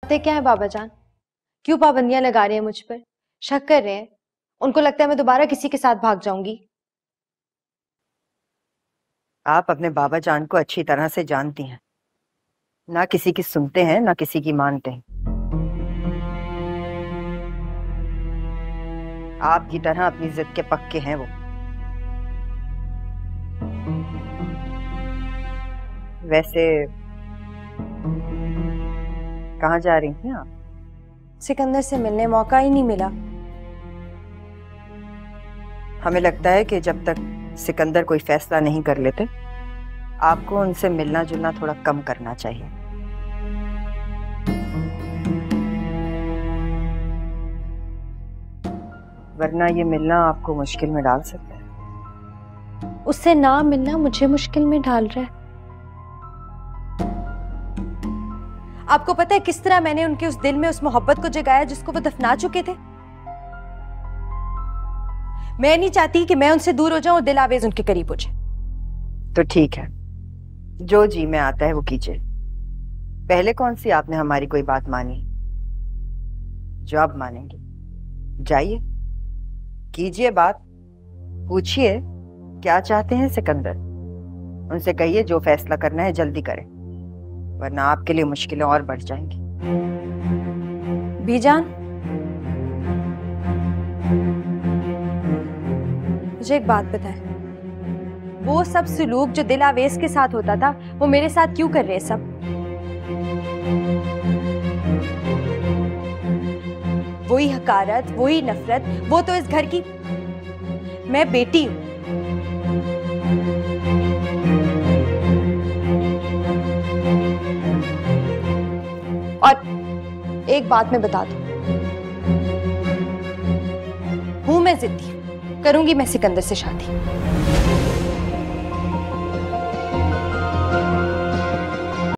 बातें क्या है बाबा जान? क्यों पाबंदियां लगा रहे हैं मुझ पर? शक कर रहे हैं? उनको लगता है मैं दोबारा किसी के साथ भाग जाऊंगी। आप अपने बाबा जान को अच्छी तरह से जानती हैं। ना किसी की सुनते हैं ना किसी की मानते हैं। आपकी तरह अपनी जिद के पक्के हैं वो। वैसे कहाँ जा रही हैं आप? सिकंदर से मिलने मौका ही नहीं मिला। हमें लगता है कि जब तक सिकंदर कोई फैसला नहीं कर लेते आपको उनसे मिलना जुलना थोड़ा कम करना चाहिए। वरना ये मिलना आपको मुश्किल में डाल सकता है। उससे ना मिलना मुझे मुश्किल में डाल रहा है। आपको पता है किस तरह मैंने उनके उस दिल में उस मोहब्बत को जगाया जिसको वो दफना चुके थे? मैं नहीं चाहती कि मैं उनसे दूर हो जाऊं और दिल आवेज उनके करीब हो जाए। तो ठीक है, जो जी में आता है वो कीजिए। पहले कौन सी आपने हमारी कोई बात मानी जो अब मानेंगे? जाइए, कीजिए बात, पूछिए क्या चाहते हैं सिकंदर। उनसे कहिए जो फैसला करना है जल्दी करें, वरना आपके लिए मुश्किलें और बढ़ जाएंगी। बीजान, मुझे एक बात बताएं, वो सब सुलूक जो दिल आवेज के साथ होता था वो मेरे साथ क्यों कर रहे हैं सब? वही हकारत, वही नफरत, वो तो इस घर की मैं बेटी हूं। और एक बात मैं बता दूं, हूं मैं जिद्दी, करूंगी मैं सिकंदर से शादी।